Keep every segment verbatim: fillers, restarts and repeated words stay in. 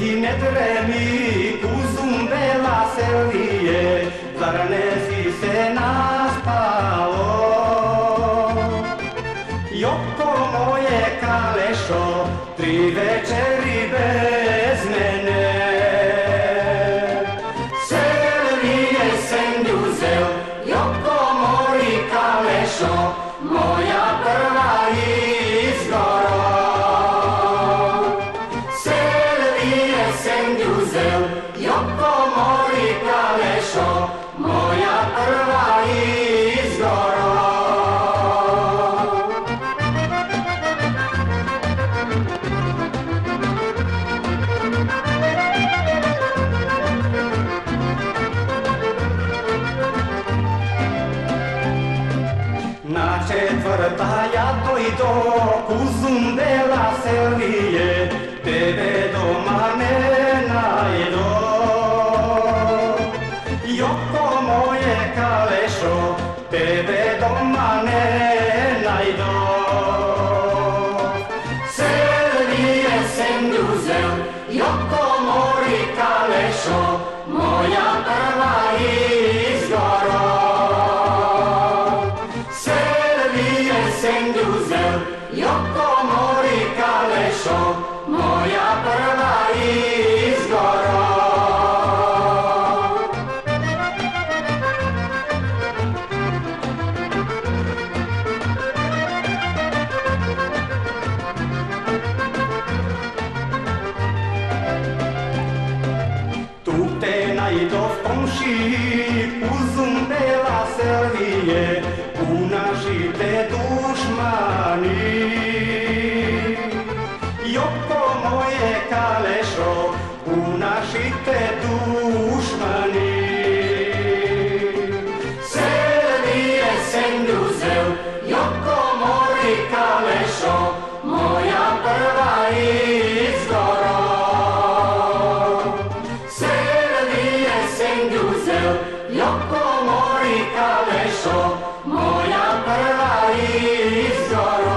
ne tremi cu zumbe la selie, zar ne zise naspalo. Joko moje kalešo, tri večeri bez mene. Selije sem uzel, Joko moj kalešo, moja prva izgoro. Selije sem uzel, Joko moj kalešo, moja prva izgoro. Na četvrta ja dojdo ku zumbe la selije, tebe doma ne najdo. Joko moje kalešo, tebe doma ne najdo. Selije sem uzel, Joko moj kalešo, moja prva izgoro. Sem uzel, Joko moj kalešo, moja prva izgoro. Tu te najdo v komšiji, u zumbe la selije, u našite dušmani. Joko moje kalešo, u našite dušmani. Selije sem uzel, Joko moj kalešo, moja prva izgoro. Selije sem uzel, Joko moj kalešo, moja prva izgoro.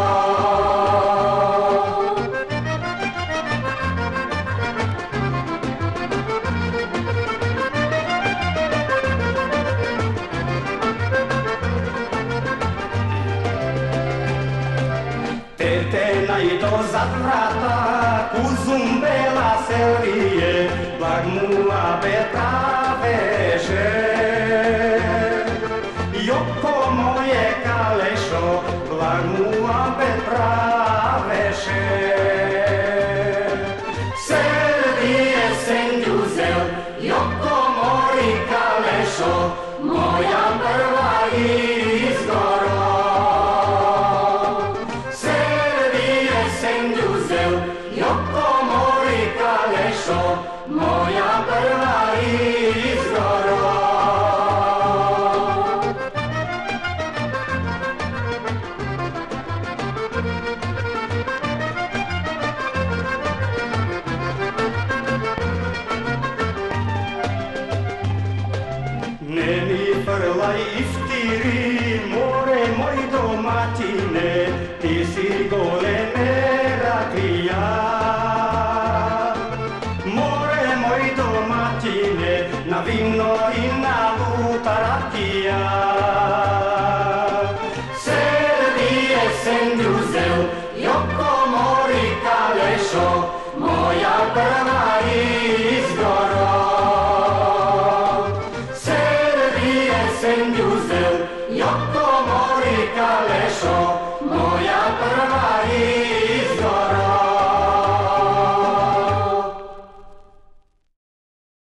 Tete najdo zad vrata, ku zumbe la selije, blag muhabeta veže. Joko moje kalešo, blag muhabet praveše. Selije sem uzel, Joko moj kalešo, moja prva izgoro. Selije sem uzel, Joko moj kalešo, moja prva izgoro. Ne mi prlaj iftiri, more moj domatine, ti si goleme rakija. More moj domatine, na vino i na luta rakija. Selije sem uzel, Joko moj kalešo, moja prva izgoro.